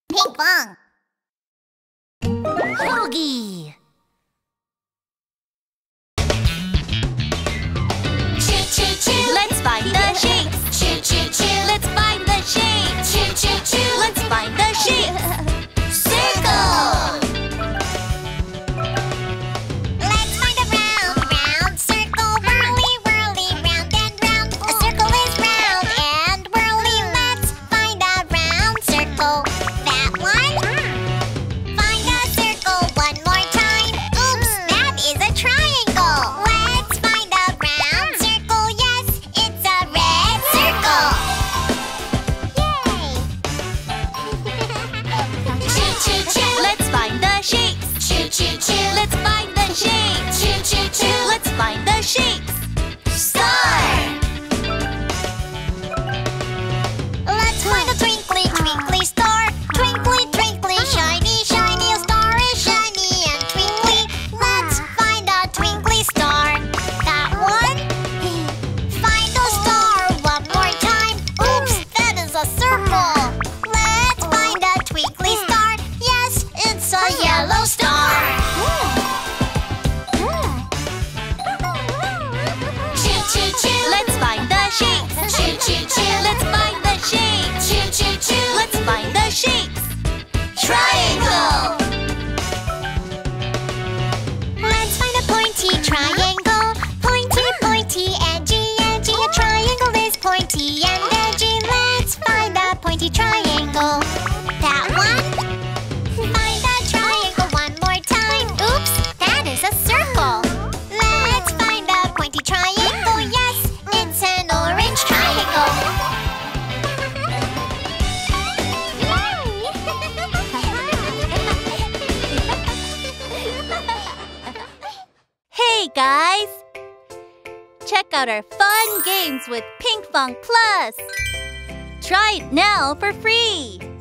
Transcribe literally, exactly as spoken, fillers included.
Pinkfong Hogi. Choo choo choo. Let's find the shapes. Choo choo choo. Let's find the shapes. Choo choo choo. Let's find the shapes. Circle. Let's find a round, round circle. Whirly, whirly, round and round. A circle is round and whirly. Let's find a round circle. That one. Find a circle one more time. Oops, that is a triangle. Let's find a round circle. Yes, it's a red circle. Yay! Choo choo choo. Let's find the shapes. Choo choo choo. Let's find the shapes. Choo choo choo. Let's find the shapes. Star. Let's find a twinkly, twinkly star. Twinkly, twinkly, shiny, shiny. A star is shiny and twinkly. Let's find a twinkly star. That one. Find a star one more time. Oops, that is a circle. Let's find a twinkly star. Yes, it's a yellow star. Choo choo choo. Let's find the shapes. Choo choo choo. Let's find the shapes. Choo choo choo. Let's find the shapes. Triangle. Let's find a pointy triangle. Pointy, pointy, edgy, edgy. A triangle is pointy and edgy. Let's find a pointy triangle. That one. Find a triangle one more time. Oops, that is a circle. Let's find a pointy triangle. Yes, it's an orange triangle. Hey guys! Check out our fun games with Pinkfong Plus. Try it now for free.